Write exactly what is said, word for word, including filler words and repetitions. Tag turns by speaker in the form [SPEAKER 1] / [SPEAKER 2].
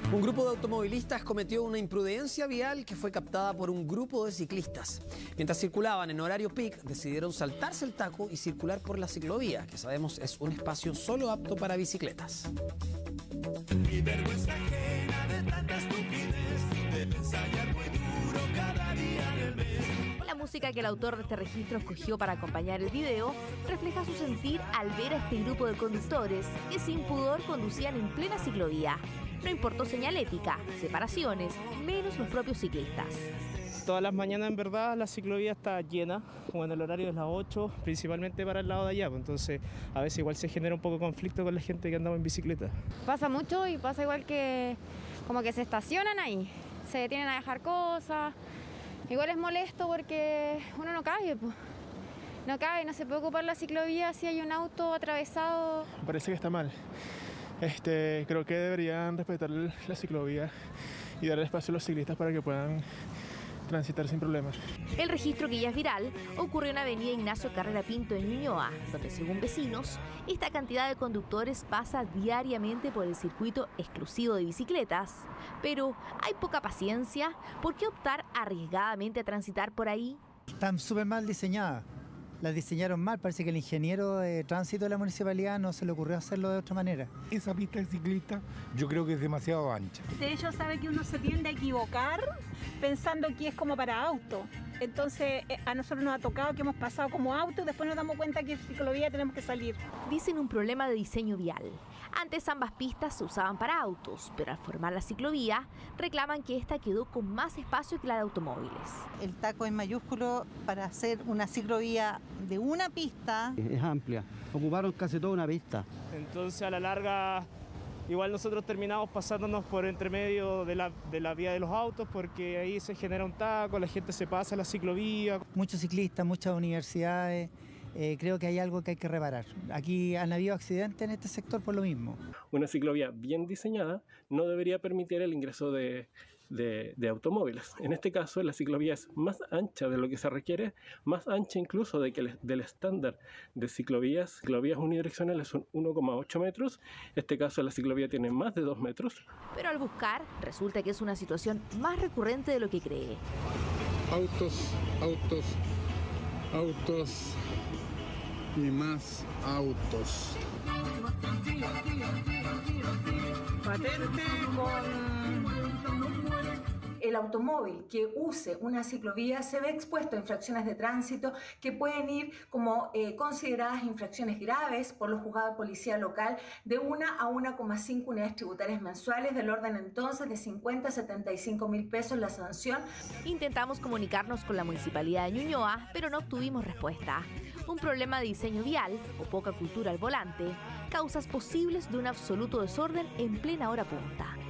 [SPEAKER 1] Un grupo de automovilistas cometió una imprudencia vial que fue captada por un grupo de ciclistas. Mientras circulaban en horario peak, decidieron saltarse el taco y circular por la ciclovía, que sabemos es un espacio solo apto para bicicletas.
[SPEAKER 2] Mi vergüenza ajena de tanta estupidez, de ensayar muy duro cada día del mes.
[SPEAKER 3] La música que el autor de este registro escogió para acompañar el video refleja su sentir al ver a este grupo de conductores que sin pudor conducían en plena ciclovía. No importó señalética, separaciones, menos los propios ciclistas.
[SPEAKER 4] Todas las mañanas en verdad la ciclovía está llena, como en el horario de las ocho, principalmente para el lado de allá, entonces a veces igual se genera un poco de conflicto con la gente que andaba en bicicleta.
[SPEAKER 5] Pasa mucho y pasa igual que como que se estacionan ahí, se detienen a dejar cosas. Igual es molesto porque uno no cabe, pues. No cabe, no se puede ocupar la ciclovía si hay un auto atravesado.
[SPEAKER 6] Me parece que está mal. Este, creo que deberían respetar la ciclovía y dar espacio a los ciclistas para que puedan transitar sin problemas.
[SPEAKER 3] El registro que ya es viral ocurrió en Avenida Ignacio Carrera Pinto en Ñuñoa, donde según vecinos, esta cantidad de conductores pasa diariamente por el circuito exclusivo de bicicletas. Pero hay poca paciencia. ¿Por qué optar arriesgadamente a transitar por ahí?
[SPEAKER 7] Están súper mal diseñadas. Las diseñaron mal, parece que el ingeniero de tránsito de la municipalidad no se le ocurrió hacerlo de otra manera.
[SPEAKER 8] Esa pista de ciclista yo creo que es demasiado ancha.
[SPEAKER 9] De hecho, sabe que uno se tiende a equivocar pensando que es como para auto. Entonces, a nosotros nos ha tocado que hemos pasado como auto y después nos damos cuenta que en ciclovía tenemos que salir.
[SPEAKER 3] Dicen un problema de diseño vial. Antes ambas pistas se usaban para autos, pero al formar la ciclovía reclaman que esta quedó con más espacio que la de automóviles.
[SPEAKER 10] El taco en mayúsculo para hacer una ciclovía de una pista.
[SPEAKER 11] Es amplia, ocuparon casi toda una pista.
[SPEAKER 4] Entonces a la larga igual nosotros terminamos pasándonos por entre medio de la, de la vía de los autos porque ahí se genera un taco, la gente se pasa a la ciclovía.
[SPEAKER 7] Muchos ciclistas, muchas universidades, eh, creo que hay algo que hay que reparar. Aquí han habido accidentes en este sector por lo mismo.
[SPEAKER 12] Una ciclovía bien diseñada no debería permitir el ingreso de, de, de automóviles. En este caso la ciclovía es más ancha de lo que se requiere, más ancha incluso de que el, del estándar de ciclovías. Ciclovías unidireccionales son uno coma ocho metros, en este caso la ciclovía tiene más de dos metros.
[SPEAKER 3] Pero al buscar resulta que es una situación más recurrente de lo que cree.
[SPEAKER 8] Autos, autos, autos y más autos.
[SPEAKER 9] Patente con...
[SPEAKER 13] El automóvil que use una ciclovía se ve expuesto a infracciones de tránsito que pueden ir como eh, consideradas infracciones graves por los juzgados de policía local de una a una coma cinco unidades tributarias mensuales, del orden entonces de cincuenta a setenta y cinco mil pesos la sanción.
[SPEAKER 3] Intentamos comunicarnos con la Municipalidad de Ñuñoa, pero no obtuvimos respuesta. Un problema de diseño vial o poca cultura al volante, causas posibles de un absoluto desorden en plena hora punta.